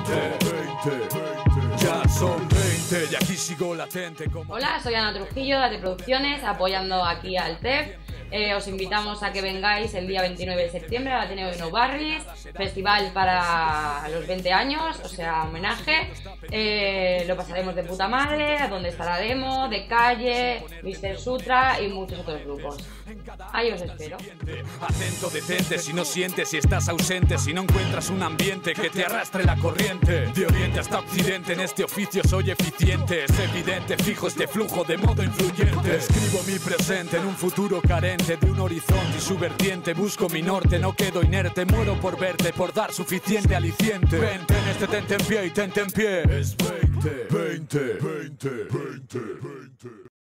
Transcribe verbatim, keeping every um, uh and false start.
veinte, veinte, ya son veinte y aquí sigo latente como... Hola, soy Ana Trujillo de A T Producciones, apoyando aquí al T E F. Eh, os invitamos a que vengáis el día veintinueve de septiembre al Ateneo de Nou Barris, festival para los veinte años, o sea, homenaje. Eh, lo pasaremos de puta madre, donde estará Demo, De Calle, míster Sutra y muchos otros grupos. Ahí os espero. Atento, detente si no sientes, si estás ausente, si no encuentras un ambiente que te arrastre la corriente. De oriente hasta occidente, en este oficio soy eficiente. Es evidente, fijo este flujo de modo influyente. Escribo mi presente en un futuro carente de un horizonte y su vertiente. Busco mi norte, no quedo inerte, muero por verte, por dar suficiente aliciente. Vente en este tente en pie y tente en pie. Es veinte, veinte, veinte, veinte, veinte.